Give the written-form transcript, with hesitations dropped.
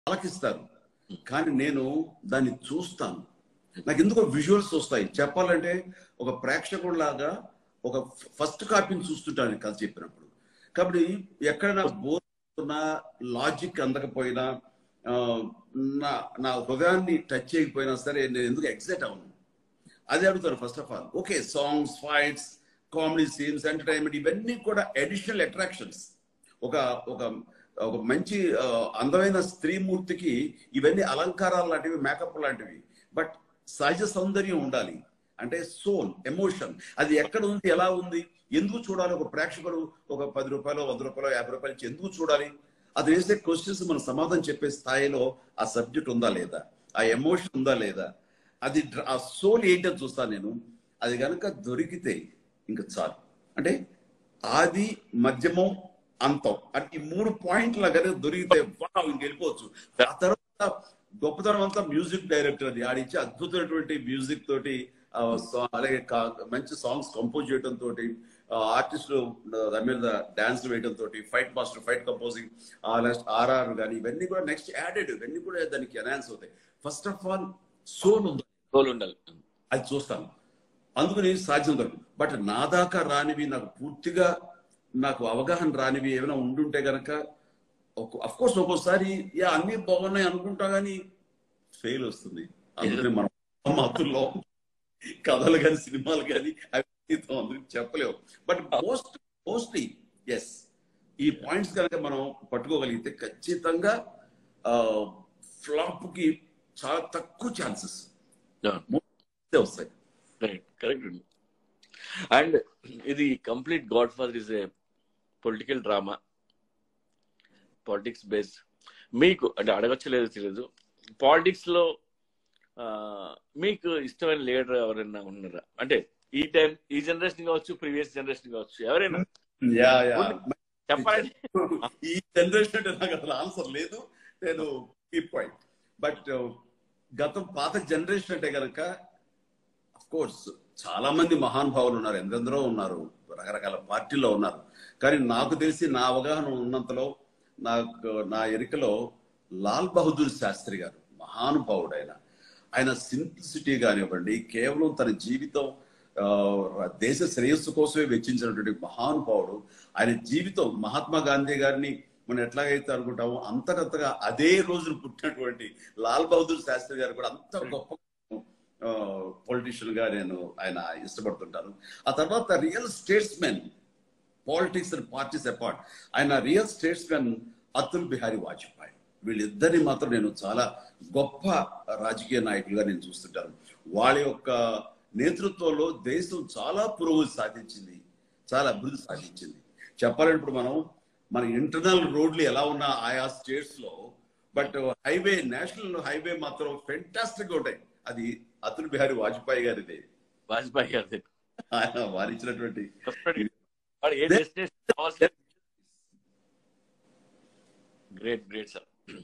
ఆలకిస్తారు, కానీ నేను దాన్ని చూస్తాను. నాకు ఎందుకో విజువల్స్ వస్తాయి. చెప్పాలంటే ఒక ప్రేక్షకుడిలాగా ఒక ఫస్ట్ కాపీని చూస్తుంటాను కథ చెప్పినప్పుడు. కాబట్టి ఎక్కడైనా బోర్ ఉన్నా, లాజిక్ అందకపోయినా, నా నా హృదయాన్ని టచ్ చేయకపోయినా సరే నేను ఎందుకు ఎగ్జైట్ అవును అదే అడుగుతాను. First of all okay, songs, fights, comedy scenes, entertainment ఇవన్నీ కూడా అడిషనల్ అట్రాక్షన్స్. ఒక ఒక ఒక మంచి అందమైన స్త్రీమూర్తికి ఇవన్నీ అలంకారాలు లాంటివి, మేకప్ లాంటివి. బట్ సహజ సౌందర్యం ఉండాలి. అంటే సోల్, ఎమోషన్ అది ఎక్కడ ఉంది, ఎలా ఉంది, ఎందుకు చూడాలి? ఒక ప్రేక్షకుడు ఒక 10 రూపాయలు, 100 రూపాయలు, 50 రూపాయలు ఇచ్చి ఎందుకు చూడాలి? అది వేసే క్వశ్చన్స్ మనం సమాధానం చెప్పే స్థాయిలో ఆ సబ్జెక్ట్ ఉందా లేదా, ఆ ఎమోషన్ ఉందా లేదా, అది ఆ సోల్ ఏంటని చూస్తాను నేను. అది కనుక దొరికితే ఇంకా చాలు. అంటే ఆది, మధ్యమం, అంతం అంటే ఈ 3 పాయింట్ల కనుక దొరికితే వావ్ ఇంక వెళ్ళిపోవచ్చు. ఆ తర్వాత గొప్పతనం అంతా మ్యూజిక్ డైరెక్టర్ అది ఆడిచ్చి అద్భుతమైనటువంటి మ్యూజిక్ తోటి, అలాగే మంచి సాంగ్స్ కంపోజ్ చేయడం తోటి, ఆర్టిస్టులు దాని మీద డాన్స్ వేయడం తోటి, fight master, fight composing, next RR కానీ ఇవన్నీ కూడా నెక్స్ట్ యాడెడ్, ఇవన్నీ కూడా దానికి ఎన్హాన్స్ అవుతాయి. ఫస్ట్ ఆఫ్ ఆల్ సోల్ ఉండాలి, అది చూస్తాను. అందుకని సాధ్యం దొరకదు. బట్ నా దాకా రానివి, నాకు పూర్తిగా నాకు అవగాహన రానివి ఏమైనా ఉండుంటే గనక అఫ్ కోర్స్ ఒక్కోసారి అన్ని బాగున్నాయి అనుకుంటా కానీ ఫెయిల్ వస్తుంది. అందుకనే మనం మాతుల్లో కథలు కానీ సినిమాలు కానీ అవి అందుకు చెప్పలేవు. బట్ మోస్ట్లీ ఎస్, ఈ పాయింట్స్ కనుక మనం పట్టుకోగలిగితే ఖచ్చితంగా ఫ్లాప్ కి చాలా తక్కువ ఛాన్సెస్ వస్తాయి. కరెక్ట్. అండ్ ఇది complete Godfather is a political drama, politics based. మీకు అంటే అడగచ్చలేదు తెలియదు, పాలిటిక్స్ లో మీకు ఇష్టమైన లీడర్ ఎవరైనా ఉన్నారా? అంటే ఈ టైం, ఈ జనరేషన్ కావచ్చు, ప్రీవియస్ జనరేషన్ కావచ్చు, ఎవరైనా చెప్పాలండి. ఈ జనరేషన్ అంటే నాకు అసలు ఆన్సర్ లేదు, నేను ఈ పాయింట్. బట్ పాత జనరేషన్ అంటే కనుక అఫ్ కోర్స్ చాలా మంది మహానుభావులు ఉన్నారు, ఎందెందరో ఉన్నారు, రకరకాల పార్టీల్లో ఉన్నారు. కానీ నాకు తెలిసి నా అవగాహన ఉన్నంతలో, నా ఎరికలో లాల్ బహదూర్ శాస్త్రి గారు మహానుభావుడు. ఆయన సింప్లిసిటీ కానివ్వండి, కేవలం తన జీవితం దేశ శ్రేయస్సు కోసమే వెచ్చించినటువంటి మహానుభావుడు. ఆయన జీవితం మహాత్మా గాంధీ గారిని మనం ఎట్లాగైతే అనుకుంటామో అంతకంతగా అదే రోజున పుట్టినటువంటి లాల్ బహదూర్ శాస్త్రి గారు కూడా అంత గొప్ప పొలిటీషియన్ గా నేను ఆయన ఇష్టపడుతుంటాను. ఆ తర్వాత real statesmen, politics and parties apart, ఆయన రియల్ స్టేట్స్మెన్ అటల్ బిహారీ వాజ్పేయి. వీళ్ళిద్దరిని మాత్రం నేను చాలా గొప్ప రాజకీయ నాయకులుగా నేను చూస్తుంటాను. వాళ్ళ యొక్క నేతృత్వంలో దేశం చాలా పురోగతి సాధించింది, చాలా అభివృద్ధి సాధించింది. చెప్పాలంటే ఇప్పుడు మన ఇంటర్నల్ రోడ్లు ఎలా ఉన్నా ఆయా స్టేట్స్ లో, బట్ హైవే, నేషనల్ హైవే మాత్రం ఫెంటాస్టిక్ గా ఉంటాయి. అది అటల్ బిహారీ వాజ్పేయి గారిదే. ఆయన వారిచ్చినటువంటి గ్రేట్ సార్.